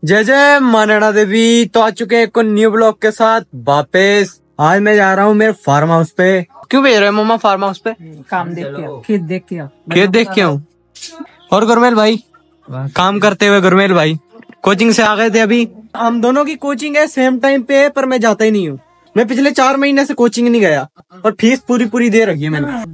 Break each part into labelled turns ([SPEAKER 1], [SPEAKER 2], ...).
[SPEAKER 1] जय जय मां नैना देवी। तो आ चुके हैं एक न्यू ब्लॉग के साथ वापस। आज मैं जा रहा हूँ मेरे फार्म हाउस पे। क्यों भेज रहे हैं मम्मा फार्म हाउस पे?
[SPEAKER 2] काम देख के, खेत देख के।
[SPEAKER 1] खेत देख के हूँ। और गुरमेल भाई काम करते हुए, गुरमेल भाई कोचिंग से आ गए थे अभी। हम दोनों की कोचिंग है सेम टाइम पे है, पर मैं जाता ही नहीं हूँ। मैं पिछले 4 महीने से कोचिंग नहीं गया और फीस पूरी दे रखी है मैंने।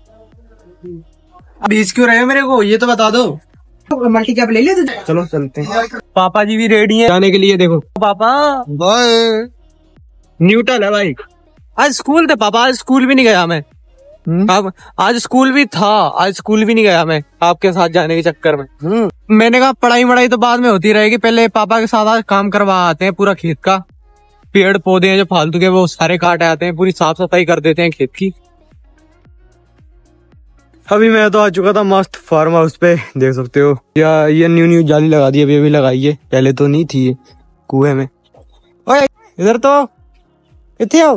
[SPEAKER 1] भेज क्यों रहे हो मेरे को, ये तो बता दो।
[SPEAKER 2] मल्टी कैप ले लिया तुझे?
[SPEAKER 1] चलो चलते हैं। पापा जी भी रेडी हैं जाने के लिए। देखो पापा
[SPEAKER 3] बाय।
[SPEAKER 1] न्यूट्रल है भाई। आज स्कूल थे पापा, आज स्कूल भी नहीं गया मैं। अब आज स्कूल भी था, आज स्कूल भी नहीं गया मैं आपके साथ जाने के चक्कर में। मैंने कहा पढ़ाई तो बाद में होती रहेगी, पहले पापा के साथ आज काम करवा आते हैं। पूरा खेत का पेड़ पौधे हैं जो फालतू के वो सारे काट आते हैं, पूरी साफ सफाई कर देते हैं खेत की। अभी मैं तो आ चुका था मस्त फार्म हाउस पे, देख सकते हो। या ये न्यू जाली लगा दी, अभी लगाई है, पहले तो नहीं थी ये कुएं में। ओए इधर तो इतने आओ।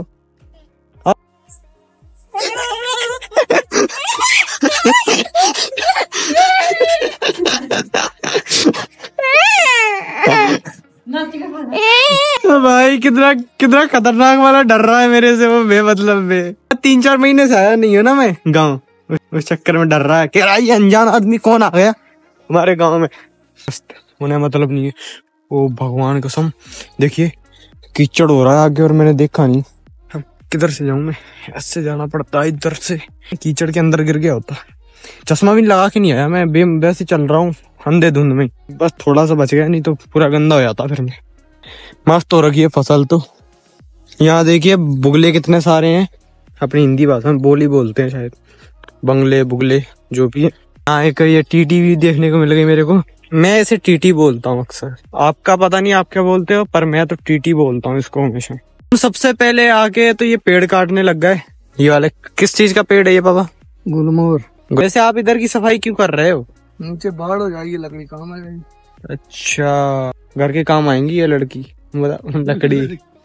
[SPEAKER 1] भाई कितना खतरनाक वाला डर रहा है मेरे से वो बेमतलब में। 3-4 महीने से आया नहीं हो ना मैं गाँव, उस चक्कर में डर रहा है कि ये अनजान आदमी कौन आ गया हमारे गांव में। उन्हें मतलब नहीं है। ओ भगवान कसम, देखिए कीचड़ हो रहा है आगे और मैंने देखा नहीं। किधर से जाऊं मैं? ऐसे जाना पड़ता है, इधर से कीचड़ के अंदर गिर गया होता। चश्मा भी लगा के नहीं आया मैं, वैसे चल रहा हूँ अंधे धुंध में। बस थोड़ा सा बच गया, नहीं तो पूरा गंदा हो जाता फिर मैं। मस्त हो रखी है फसल तो। यहाँ देखिए बुगले कितने सारे हैं, अपनी हिंदी भाषा में बोली बोलते हैं शायद, बंगले बुगले जो भी है। हाँ एक ये टीटी भी देखने को मिल गई मेरे को। मैं इसे टीटी बोलता हूँ अक्सर, आपका पता नहीं आप क्या बोलते हो, पर मैं तो टीटी बोलता हूँ इसको हमेशा। सबसे पहले आके तो ये पेड़ काटने लग गए। ये वाले किस चीज का पेड़ है ये पापा?
[SPEAKER 2] गुलमोहर।
[SPEAKER 1] वैसे आप इधर की सफाई क्यों कर रहे हो?
[SPEAKER 2] नीचे बाढ़ हो जाएगी, लकड़ी काम आ जाएगी।
[SPEAKER 1] अच्छा घर के काम आएंगी ये लड़की, लकड़ी।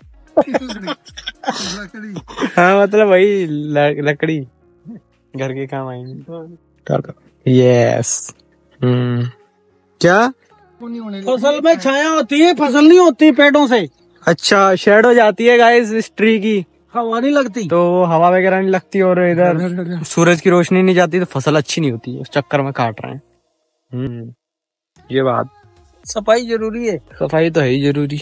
[SPEAKER 1] हाँ मतलब वही लकड़ी घर के काम आएंगी। यस। क्या
[SPEAKER 2] फसल में छाया होती है, फसल नहीं होती पेड़ों से।
[SPEAKER 1] अच्छा शेड हो जाती है गाइस इस ट्री की,
[SPEAKER 2] हवा नहीं लगती
[SPEAKER 1] तो हवा वगैरह नहीं लगती और इधर सूरज की रोशनी नहीं जाती तो फसल अच्छी नहीं होती, उस चक्कर में काट रहे हैं। ये बात,
[SPEAKER 2] सफाई जरूरी है।
[SPEAKER 1] सफाई तो है ही जरूरी।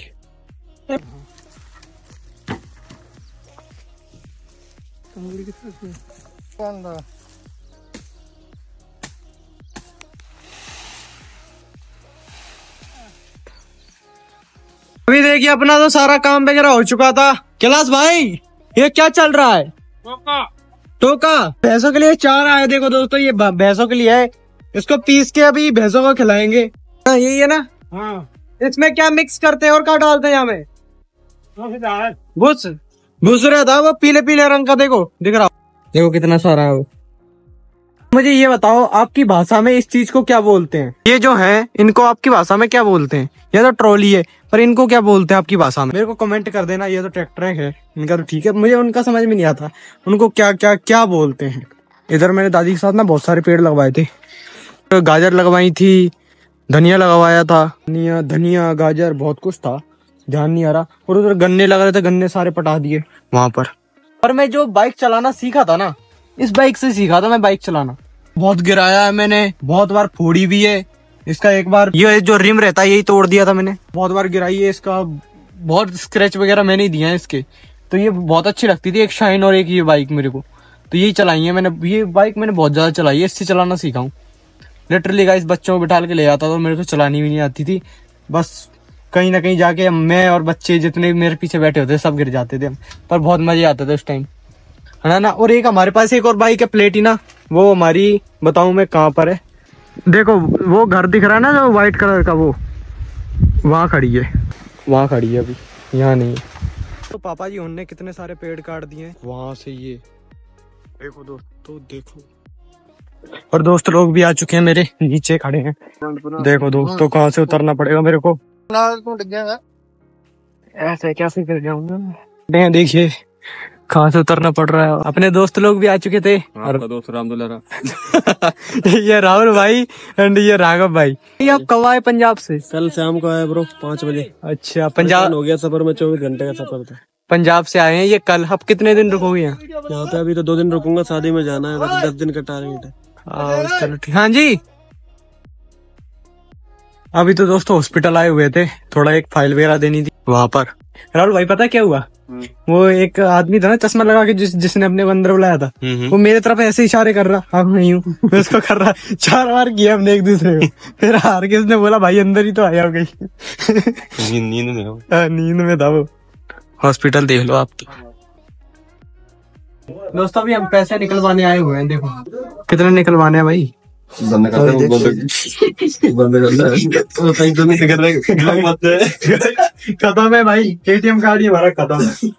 [SPEAKER 1] अभी देखिए अपना तो सारा काम वगैरह हो चुका था। कैलाश भाई ये क्या चल रहा है? टोका भैंसों के लिए चारा है। देखो दोस्तों ये भैंसों के लिए है, इसको पीस के अभी भैंसों को खिलाएंगे। हाँ यही है ना?
[SPEAKER 2] हाँ।
[SPEAKER 1] इसमें क्या मिक्स करते हैं और क्या डालते हैं? यहाँ में भूस रहा था वो पीले पीले रंग का, देखो दिख रहा, देखो कितना सारा है वो। मुझे ये बताओ आपकी भाषा में इस चीज को क्या बोलते हैं? ये जो है इनको आपकी भाषा में क्या बोलते हैं? ये तो ट्रॉली है, पर इनको क्या बोलते हैं आपकी भाषा में? मेरे को कमेंट कर देना। ये तो ट्रैक्टर है इनका तो ठीक है, मुझे उनका समझ में नहीं आता उनको क्या बोलते हैं। इधर मैंने दादी के साथ ना बहुत सारे पेड़ लगवाए थे, गाजर लगवाई थी, धनिया लगवाया था, धनिया गाजर बहुत कुछ था, ध्यान नहीं आ रहा। और उधर गन्ने लग रहे थे, गन्ने सारे पटा दिए वहां पर। और मैं जो बाइक चलाना सीखा था ना, इस बाइक से सीखा था मैं बाइक चलाना। बहुत गिराया है मैंने, बहुत बार फोड़ी भी है इसका। एक बार ये जो रिम रहता है यही तोड़ दिया था मैंने, बहुत बार गिराई है इसका, बहुत स्क्रैच वगैरह मैंने ही दिया है इसके। तो ये बहुत अच्छी लगती थी, एक शाइन और एक ये बाइक मेरे को, तो यही चलाई है मैंने। ये बाइक मैंने बहुत ज्यादा चलाई है, इससे चलाना सीखा हूँ लिटरली गाइस। बच्चों को बिठा के ले जाता था, मेरे को चलानी भी नहीं आती थी। बस कहीं ना कहीं जाके मैं और बच्चे जितने मेरे पीछे बैठे होते सब गिर जाते थे, पर बहुत मजे आते थे उस टाइम, है ना। और एक हमारे पास एक और बाइक है प्लेटिना, वो हमारी बताऊं मैं कहाँ पर है। देखो वो घर दिख रहा है ना जो व्हाइट कलर का, वो वहाँ खड़ी है, वहाँ खड़ी है अभी, यहाँ नहीं है। तो पापा जी उन्होंने कितने सारे पेड़ काट दिए वहां से। ये देखो दोस्तों देखो, और दोस्त लोग भी आ चुके हैं मेरे नीचे खड़े हैं। देखो दोस्तों कहाँ से उतरना पड़ेगा मेरे को, ऐसे कैसे कर जाऊंगा। देखिए कहाँ से उतरना पड़ रहा है। अपने दोस्त लोग भी आ चुके थे।
[SPEAKER 3] आपका दोस्त रामदुल्ला
[SPEAKER 1] ये राहुल भाई एंड ये राघव भाई। ये आप कब आए पंजाब से?
[SPEAKER 2] कल शाम को आया ब्रो 5 बजे।
[SPEAKER 1] अच्छा, पंजाब
[SPEAKER 2] हो गया सफर में, 24 घंटे का सफर था।
[SPEAKER 1] पंजाब से आए हैं ये कल। अब कितने दिन रुकोगे यहाँ?
[SPEAKER 2] यहाँ पे अभी तो 2 दिन रुकूंगा, शादी में जाना है, बस 10 दिन का टारगेट है।
[SPEAKER 1] चलो ठीक। हाँ जी, अभी तो दोस्तों हॉस्पिटल आए हुए थे, थोड़ा एक फाइल वगैरह देनी थी वहां पर। राहुल भाई पता क्या हुआ, वो एक आदमी था ना चश्मा लगा के जिसने अपने को अंदर बुलाया था, वो मेरे तरफ ऐसे इशारे कर रहा, अब नहीं हूँ मैं उसको कर रहा। 4 बार किया हमने एक दूसरे को, फिर हार के उसने बोला भाई अंदर ही तो आया हो गई। नींद में था वो। हॉस्पिटल देख लो आप तो। दोस्तों अभी हम पैसे निकलवाने आए हुए हैं, देखो कितने निकलवाने हैं भाई। खत्म है भाई, एटीएम कार्ड ही हमारा खत्म है।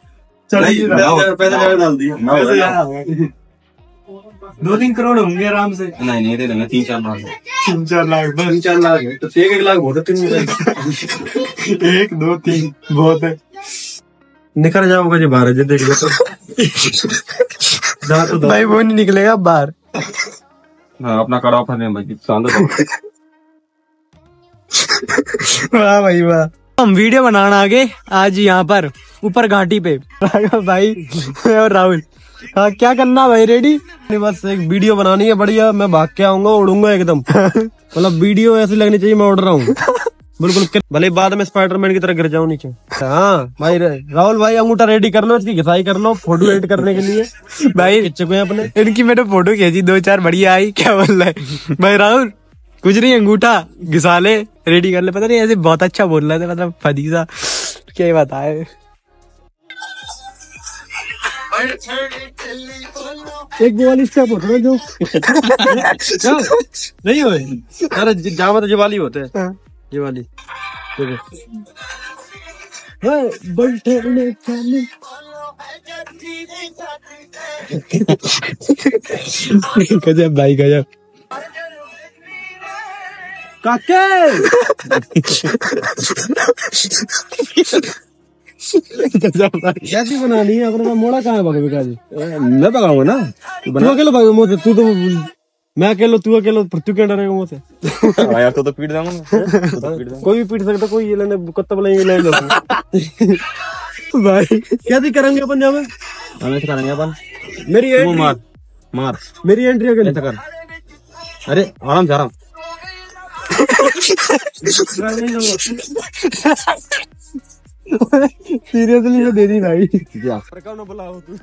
[SPEAKER 1] दो 3 करोड़ होंगे आराम से।
[SPEAKER 3] नहीं दे देंगे 3-4 लाख।
[SPEAKER 1] 3-4 लाख,
[SPEAKER 2] 3-4 लाख है तो 1 लाख बहुत है।
[SPEAKER 1] 1 2 3 बहुत है।
[SPEAKER 2] निकल जाऊंगा जी बाहर, जी देख लो तो
[SPEAKER 1] भाई वो नहीं निकलेगा बाहर।
[SPEAKER 3] अपना कड़ा ऑफर नहीं भाई,
[SPEAKER 1] वाह भाई वाह। हम वीडियो बनाना आगे आज यहाँ पर ऊपर घाटी पे भाई और राहुल। हाँ क्या करना भाई, रेडी?
[SPEAKER 2] बस एक वीडियो बनानी है बढ़िया, मैं भाग के आऊंगा, उड़ूंगा एकदम। मतलब वीडियो ऐसी लगनी चाहिए मैं उड़ रहा हूँ बिल्कुल, भले बाद में स्पाइडरमैन की तरह गिर जाऊं नीचे। हाँ भाई राहुल भाई अंगूठा रेडी कर लो, इसकी घिसाई कर लो फोटो एडिट करने के लिए।
[SPEAKER 1] भाई
[SPEAKER 2] अपने
[SPEAKER 1] इनकी मैंने फोटो खींची 2-4 बढ़िया आई। क्या बोल रहा है भाई राहुल? कुछ नहीं, अंगूठा घिसा ले, रेडी कर ले। पता नहीं ऐसे बहुत अच्छा बोल रहा था, मतलब फदीसा क्या बताए।
[SPEAKER 2] एक वो वाली स्टेप होता है जो नहीं हो, अरे जहाँ मतलब जवाली होते हैं, ये वाली
[SPEAKER 1] गजब भाई गजब।
[SPEAKER 2] काके कैसी बनानी है अपने? मोड़ा कहाँ है भगवे जी? मैं भगाऊंगा ना, तू अकेले भागो मुझसे, तू तो मैं अकेलो, तू अकेलो, तू क्या डरेगा मुझसे?
[SPEAKER 3] यार तो पीट दूंगा मैं।
[SPEAKER 2] कोई भी पीट सकता, कोई ये लेने कुत्ता बुलाएंगे ले लो भाई। कैसे करेंगे अपन जब
[SPEAKER 3] हमें करेंगे अपन?
[SPEAKER 2] मेरी एंट्री
[SPEAKER 3] मार
[SPEAKER 2] मेरी एंट्री अगर
[SPEAKER 3] कर। अरे आराम से आराम।
[SPEAKER 2] सीरियसली मैं दे दी भाई।
[SPEAKER 1] बुलाओ तू।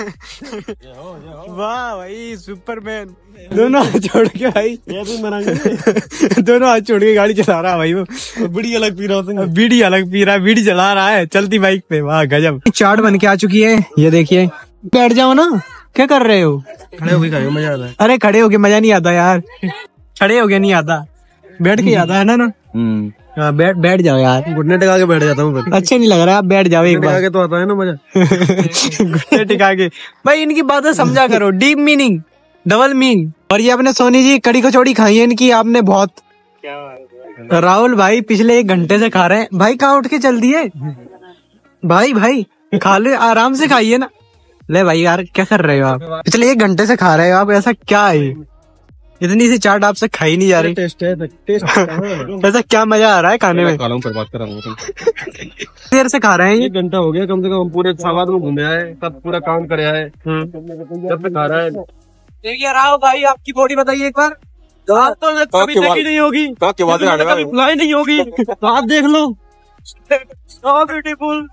[SPEAKER 1] वाह भाई सुपरमैन। दोनों हाथ छोड़ के भाई, दोनों हाथ छोड़ के गाड़ी चला रहा है भाई। वो बीड़ी अलग पी रहा है, बीड़ी अलग पी रहा है, बीड़ी चला रहा है चलती बाइक पे। वाह गजब। चाट बन के आ चुकी है, ये देखिए। बैठ जाओ ना, क्या कर रहे हो?
[SPEAKER 2] खड़े होके खाओ, मजा आता है।
[SPEAKER 1] अरे खड़े होके मजा नहीं आता यार, खड़े होके नहीं आता, बैठ के आता है ना। बैठ जाओ यार,
[SPEAKER 2] घुटने टिका के बैठ जाता हूँ।
[SPEAKER 1] अच्छे नहीं लग रहा है, आप बैठ जाओ एक बार।
[SPEAKER 2] तो आता है ना मजा।
[SPEAKER 1] घुटने टिका के। भाई इनकी बातें समझा करो, डीप मीनिंग, डबल मीनिंग। और ये अपने सोनी जी कड़ी कचौड़ी खाई है इनकी आपने बहुत। राहुल भाई पिछले 1 घंटे से खा रहे हैं भाई। कहाँ उठ के चल दिए भाई? खा ले, आराम से खाइए ना। ले भाई यार क्या कर रहे हो आप? पिछले 1 घंटे से खा रहे हो आप, ऐसा क्या है? इतनी सी चाट आपसे खाई नहीं जा रही।
[SPEAKER 2] टेस्ट है, टेस्ट
[SPEAKER 1] ऐसा क्या मजा आ रहा है खाने में?
[SPEAKER 3] पर बात कर रहा हूँ।
[SPEAKER 1] देर से खा रहे हैं।
[SPEAKER 2] 1 घंटा हो गया कम से कम, पूरे सावाद में घूमे आए, सब पूरा काम करे आए, जब तक खा रहा है।
[SPEAKER 1] देखिए राहुल भाई आपकी बॉडी बताइए एक बार।
[SPEAKER 2] आप तो कभी देखी नहीं होगी, कभी बुलाई नहीं होगी, तो आप देख लो। ब्यूटीफुल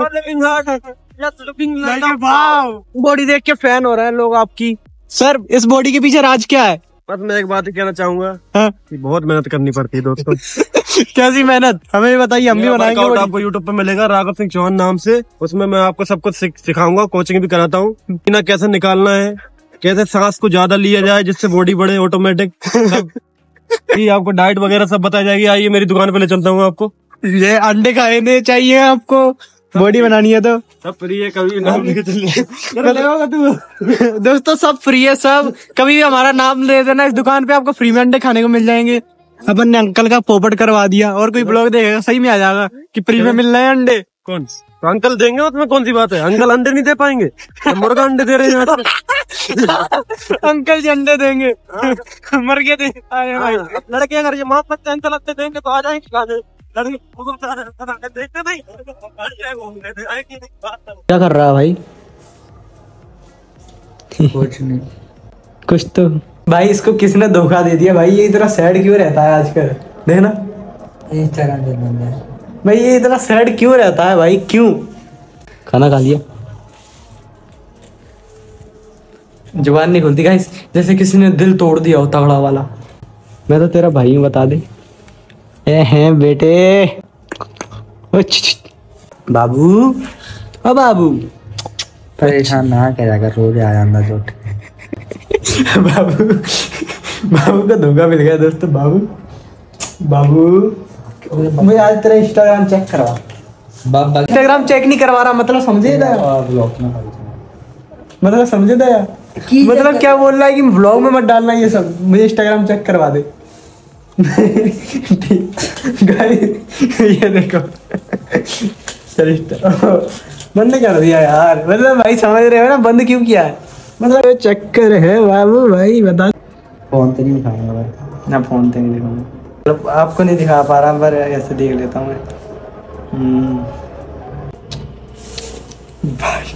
[SPEAKER 1] बॉडी देख के फैन हो रहा है लोग आपकी। सर इस बॉडी के पीछे राज क्या है?
[SPEAKER 2] बस मैं एक बात ही कहना चाहूंगा,
[SPEAKER 1] हाँ?
[SPEAKER 2] कि बहुत मेहनत करनी पड़ती है दोस्तों।
[SPEAKER 1] कैसी मेहनत हमें भी बताइए, हम भी बनाएंगे।
[SPEAKER 2] आपको यूट्यूब पे मिलेगा राघव सिंह चौहान नाम से, उसमें मैं आपको सब कुछ सिखाऊंगा, कोचिंग भी कराता हूँ। पीना कैसे निकालना है, कैसे सांस को ज्यादा लिया जाए जिससे बॉडी बढ़े ऑटोमेटिक, आपको डाइट वगैरह सब बताई जाएगी। आइए मेरी दुकान पे ले चलता हूँ आपको।
[SPEAKER 1] ये अंडे खाने चाहिए आपको, बॉडी बनानी है तो
[SPEAKER 2] सब फ्री है, कभी नाम लेके चलिए।
[SPEAKER 1] दोस्तों सब फ्री है, सब कभी भी हमारा नाम ले देना, इस दुकान पे आपको फ्री में अंडे खाने को मिल जाएंगे। अपन ने अंकल का पोपट करवा दिया, और कोई ब्लॉग देखेगा सही में आ जाएगा कि फ्री में मिल रहे हैं अंडे।
[SPEAKER 2] कौन? तो अंकल देंगे, उसमें कौन सी बात है? अंकल अंडे नहीं दे पाएंगे? तो मुर्गा अंडे दे रहे हैं यहाँ पे।
[SPEAKER 1] अंकल जी अंडे देंगे। मर गए थे। अरे भाई
[SPEAKER 2] लड़के अगर ये मोहब्बत से अंकल अंडे देंगे तो आ जाएंगे खाने। लड़के देखते नहीं।
[SPEAKER 1] क्या कर रहा है भाई?
[SPEAKER 4] कुछ नहीं।
[SPEAKER 1] कुछ तो भाई इसको किसने धोखा दे दिया भाई? ये इतना सैड क्यों रहता है आजकल? देखना
[SPEAKER 4] इंस्टाग्राम पे बंदा है
[SPEAKER 1] भाई, ये इतना सैड क्यों रहता है भाई? क्यों? खाना खा लिया? जुबान नहीं खुलती गाइस, जैसे किसी ने दिल तोड़ दिया हो तगड़ा वाला। मैं तो तेरा भाई हूँ, बता दे। हैं बेटे। बाबू, ओ बाबू।
[SPEAKER 4] परेशान ना करा कर, रोज आ जाता चोट।
[SPEAKER 1] बाबू, बाबू को धोखा मिल गया दोस्तों। बाबू, बाबू मुझे आज तेरा इंस्टाग्राम चेक करवा। इंस्टाग्राम चेक नहीं करवा रहा मतलब समझे दया? मतलब समझे दया? मतलब क्या बोल रहा है कि व्लॉग में मत डालना ये सब, मुझे इंस्टाग्राम चेक करवा दे। गाइस ये देखो, बंद कर दिया यार। मतलब भाई समझ रहे हो ना बंद क्यों किया है? मतलब ये चक्कर है बाबू भाई, बता।
[SPEAKER 4] फोन तो नहीं दिखाऊंगा भाई।
[SPEAKER 1] ना फोन तो नहीं दिखाऊंगा, मतलब आपको नहीं दिखा पा रहा, पर ऐसे देख लेता हूँ मैं। भाई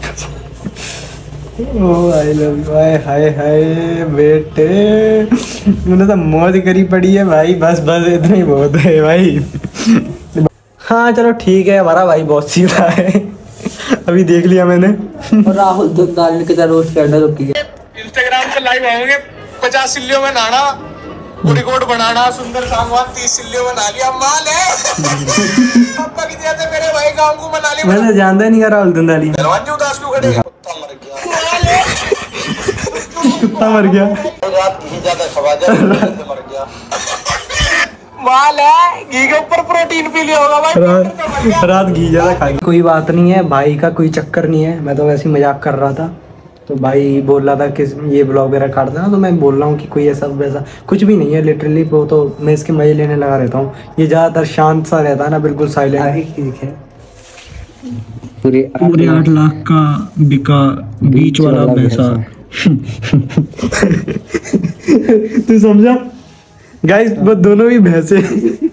[SPEAKER 1] ओ आई लव यू। हाय हाय बेटे, मैंने तो मौज करी पड़ी है भाई। बस बस इतना ही बहुत है भाई। हाँ चलो ठीक है, हमारा भाई बहुत सीधा है। अभी देख लिया मैंने।
[SPEAKER 4] और राहुल तो दाल के तरह रोज करना तो किया।
[SPEAKER 5] इंस्टाग्राम पे लाइव आओगे, 50 सिल्लियों में नहाना, रिकॉर्ड बनाना, सुंदर सागवान 30 सिल्लियों में नहा लिया, माल है। पापा की जैसे मेरे भाई गाँव को मना लिया।
[SPEAKER 1] मैं तो जानता नहीं राहुल धंधाली।
[SPEAKER 5] पहलवान जी उदास क्यों खड़े? कुत्ता मर गया।
[SPEAKER 1] कुत्ता मर गया।
[SPEAKER 5] रात घी ज्यादा खवा जाए, मर गया। माल है, घी के ऊपर प्रोटीन पी लिया होगा भाई।
[SPEAKER 1] रात घी ज्यादा खा गई। कोई बात नहीं है भाई का, कोई चक्कर नहीं है। मैं तो वैसे ही मजाक कर रहा था। तो भाई बोल रहा था कि ये ब्लॉग वगैरह काट देना, तो मैं बोल रहा हूँ कि कोई ऐसा वैसा कुछ भी नहीं है लिटरली। वो तो मैं इसके मजे लेने लगा रहता हूँ। ये ज़्यादातर शांत सा रहता है ना, बिल्कुल साइलेंट।
[SPEAKER 4] ठीक है।
[SPEAKER 1] पूरे 8 लाख का बिका बीच वाला पैसा। तू समझा गाइस? वो दोनों भी भैंसे।